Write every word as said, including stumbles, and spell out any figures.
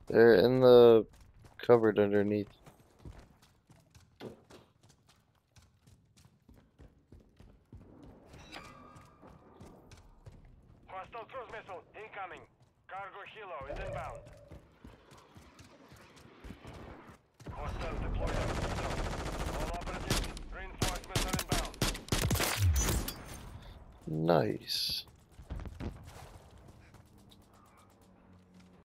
They're in the cupboard underneath. Hostile cruise missile incoming. Cargo helo is inbound. Hostile deployed up zone. All operatives, reinforcements are inbound. Nice.